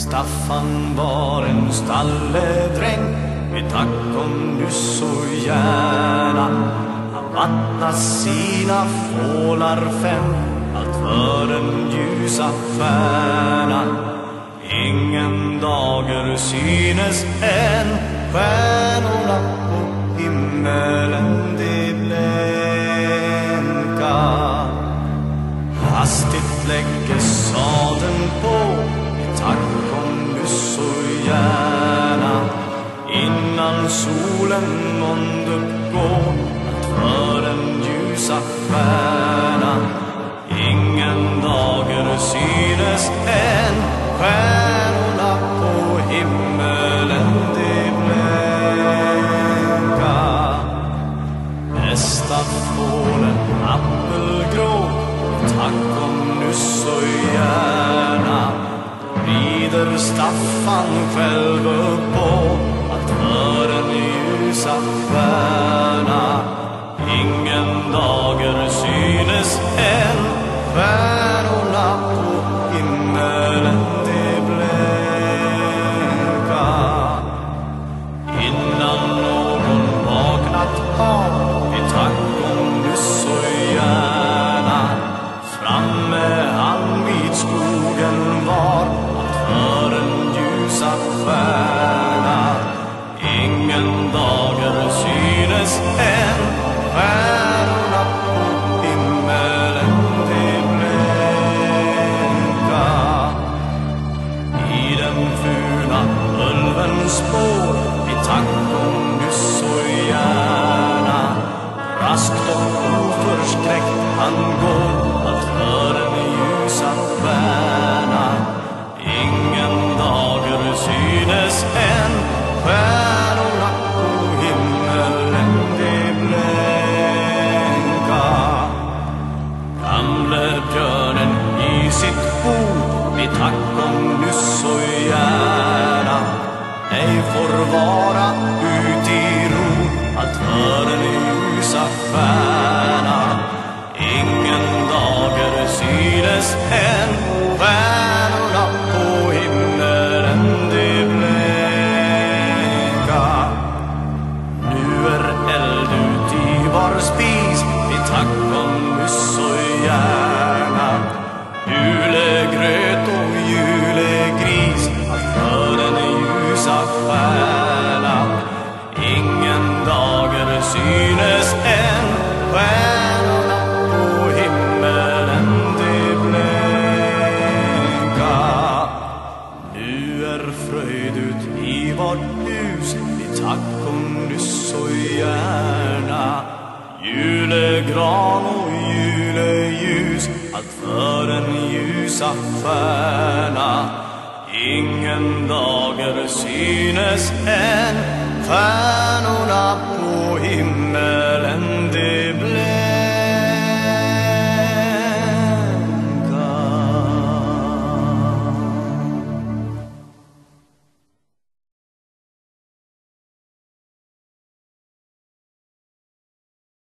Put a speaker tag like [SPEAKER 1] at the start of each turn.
[SPEAKER 1] Staffan var en stalledräng, vi tack om du så gärna. Han vattnar sina fålar 5, allt för den ljusa stjärna. Ingen dager synes än, stjärnorna på himmelen de blänka. Hastigt lägger sadeln på, tack om du så gärna. Innan solen månde gå, allt för den ljusa stjärna. Ingen dager synes än, stjärnorna på himmelen de blänka. Nästa fålen appelgrå, tack om du så gärna. Rider Staffan själv upp på, allt för den ljusa stjärna. Ingen dager synes än, stjärnorna på himmelen de blänka. Innan någon vaknat har, vi tack om du så gärna. Framme han vid skogen var, för den ljusa stjärna. Ingen dager synes än, stjärnorna på himmelen de blänka. I den fula ulvens spår, vi tack om du så gärna. Raskt och oförskräckt han går, allt för den ljusa stjärna. Ingen dager synes än, stjärnorna på himmelen de blänka. Gamle björnen i sitt bo, vi tack om du så gärna. Ej får vara ut i ro, allt för den ljusa stjärna. Ingen dager synes än, stjärnorna på himmelen de blänka. Nu är eld ut i var spis, vi tack om du så gärna. Julegröt och julegris, allt för den ljusa stjärna. Ingen dager synes än, stjärnorna på himmelen de blänka. Nu är fröjd ut i vårt hus, vi tack om du så gärna. Julegran och juleljus, allt för den ljusa stjärna. Ingen dager synes än, stjärnorna på himmelen